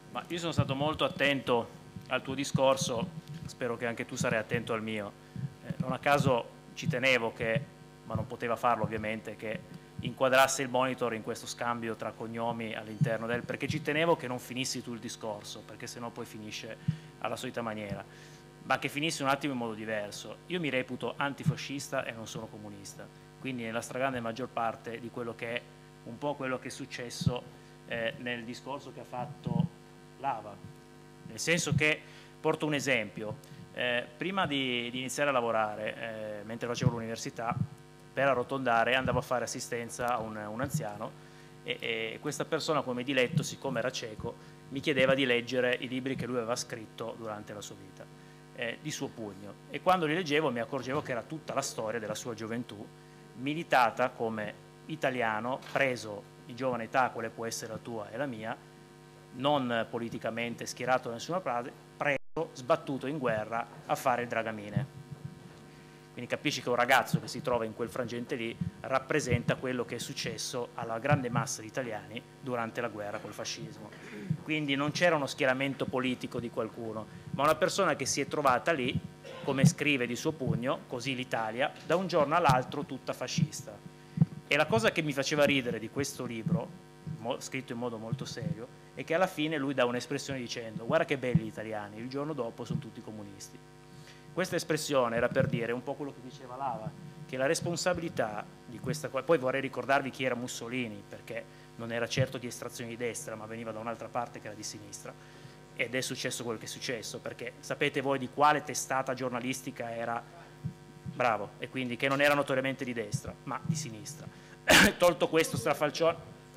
Ma io sono stato molto attento al tuo discorso, spero che anche tu sarai attento al mio. Non a caso ci tenevo che, ma non poteva farlo ovviamente, che inquadrasse il monitor in questo scambio tra cognomi all'interno del... perché ci tenevo che non finissi tu il discorso, perché sennò poi finisce alla solita maniera, ma che finissi un attimo in modo diverso. Io mi reputo antifascista e non sono comunista, quindi nella stragrande maggior parte di quello che è un po' quello che è successo nel discorso che ha fatto Lava, nel senso che, porto un esempio, prima di iniziare a lavorare, mentre facevo l'università, per arrotondare andavo a fare assistenza a un anziano e questa persona come diletto, siccome era cieco, mi chiedeva di leggere i libri che lui aveva scritto durante la sua vita, di suo pugno, e quando li leggevo mi accorgevo che era tutta la storia della sua gioventù, militata come italiano, preso di giovane età, quale può essere la tua e la mia, non politicamente schierato da nessuna parte, preso, sbattuto in guerra a fare il dragamine. Quindi capisci che un ragazzo che si trova in quel frangente lì rappresenta quello che è successo alla grande massa di italiani durante la guerra col fascismo. Quindi non c'era uno schieramento politico di qualcuno, ma una persona che si è trovata lì, come scrive di suo pugno, così l'Italia, da un giorno all'altro tutta fascista. E la cosa che mi faceva ridere di questo libro, scritto in modo molto serio, è che alla fine lui dà un'espressione dicendo: guarda che belli gli italiani, il giorno dopo sono tutti comunisti. Questa espressione era per dire un po' quello che diceva Lava, che la responsabilità di questa cosa, poi vorrei ricordarvi chi era Mussolini, perché non era certo di estrazione di destra, ma veniva da un'altra parte che era di sinistra, ed è successo quello che è successo, perché sapete voi di quale testata giornalistica era bravo, e quindi che non era notoriamente di destra, ma di sinistra. Tolto questo strafalcione,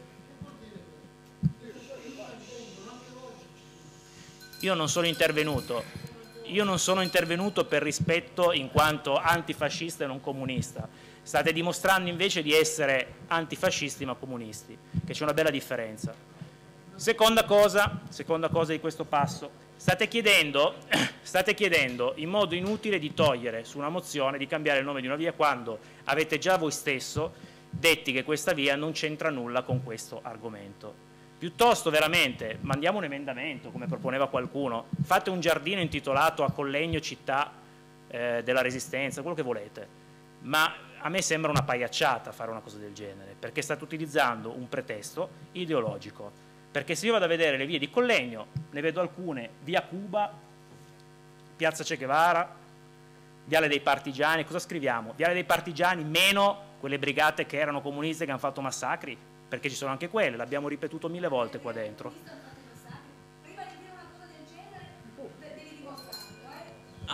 io non sono intervenuto per rispetto in quanto antifascista e non comunista. State dimostrando invece di essere antifascisti ma comunisti, che c'è una bella differenza. Seconda cosa di questo passo, state chiedendo in modo inutile di togliere su una mozione, di cambiare il nome di una via, quando avete già voi stesso detti che questa via non c'entra nulla con questo argomento. Piuttosto veramente mandiamo un emendamento, come proponeva qualcuno, fate un giardino intitolato a Collegno città della Resistenza, quello che volete, ma a me sembra una pagliacciata fare una cosa del genere, perché state utilizzando un pretesto ideologico, perché se io vado a vedere le vie di Collegno, ne vedo alcune: via Cuba, piazza Che Guevara, viale dei Partigiani. Cosa scriviamo? Viale dei Partigiani meno quelle brigate che erano comuniste, che hanno fatto massacri, perché ci sono anche quelle, l'abbiamo ripetuto 1000 volte qua dentro. Prima di dire una cosa del genere, devi dimostrarlo,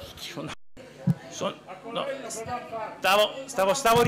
Stavo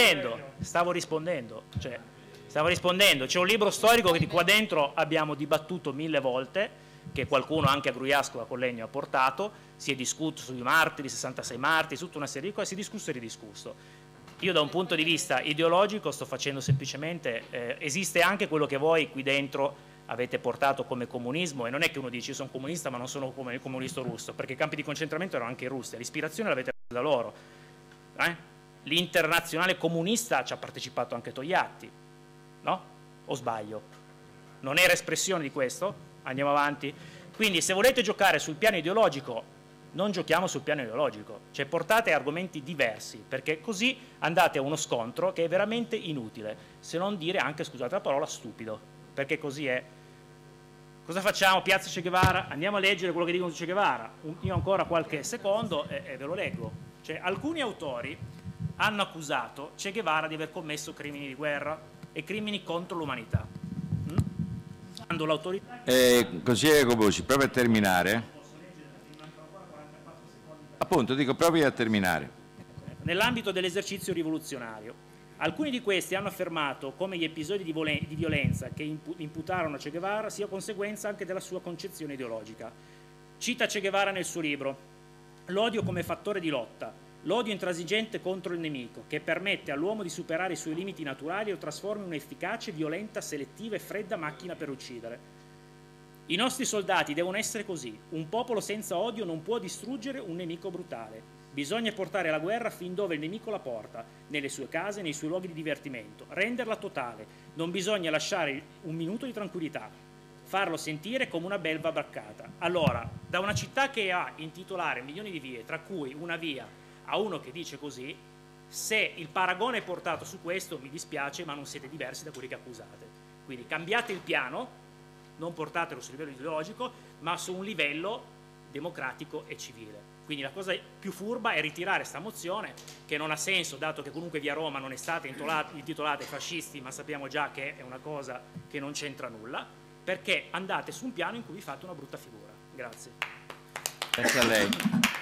rispondendo, c'è un libro storico che di qua dentro abbiamo dibattuto 1000 volte, che qualcuno anche a Gruiasco, a Collegno, ha portato, si è discusso sui martiri, 66 martiri, tutta una serie di cose, si è discusso e ridiscusso. Io da un punto di vista ideologico sto facendo semplicemente, esiste anche quello che voi qui dentro avete portato come comunismo, e non è che uno dice io sono comunista ma non sono come il comunista russo, perché i campi di concentramento erano anche in Russia, l'ispirazione l'avete presa da loro. L'internazionale comunista ci ha partecipato anche Togliatti, no? O sbaglio? Non era espressione di questo? Andiamo avanti. Quindi se volete giocare sul piano ideologico, non giochiamo sul piano ideologico, cioè portate argomenti diversi, perché così andate a uno scontro che è veramente inutile, se non dire anche, scusate la parola, stupido, perché così è. Cosa facciamo? Piazza Che Guevara? Andiamo a leggere quello che dicono su Che Guevara. Io ancora qualche secondo e ve lo leggo. Cioè, alcuni autori hanno accusato Che Guevara di aver commesso crimini di guerra e crimini contro l'umanità. Consigliere Cobosi, proprio a terminare. Appunto, dico proprio a terminare. Nell'ambito dell'esercizio rivoluzionario, alcuni di questi hanno affermato come gli episodi di violenza che imputarono a Che Guevara sia conseguenza anche della sua concezione ideologica. Cita Che Guevara nel suo libro: l'odio come fattore di lotta, l'odio intransigente contro il nemico, che permette all'uomo di superare i suoi limiti naturali e lo trasforma in un'efficace, violenta, selettiva e fredda macchina per uccidere. I nostri soldati devono essere così. Un popolo senza odio non può distruggere un nemico brutale. Bisogna portare la guerra fin dove il nemico la porta, nelle sue case, nei suoi luoghi di divertimento, renderla totale. Non bisogna lasciare un minuto di tranquillità. farlo sentire come una belva braccata. Allora, da una città che ha in titolare milioni di vie, tra cui una via, a uno che dice così, se il paragone è portato su questo, mi dispiace, ma non siete diversi da quelli che accusate. Quindi cambiate il piano, non portatelo sul livello ideologico, ma su un livello democratico e civile. Quindi la cosa più furba è ritirare questa mozione, che non ha senso, dato che comunque via Roma non è stata intitolata ai fascisti, ma sappiamo già che è una cosa che non c'entra nulla, perché andate su un piano in cui vi fate una brutta figura. Grazie. Grazie a lei.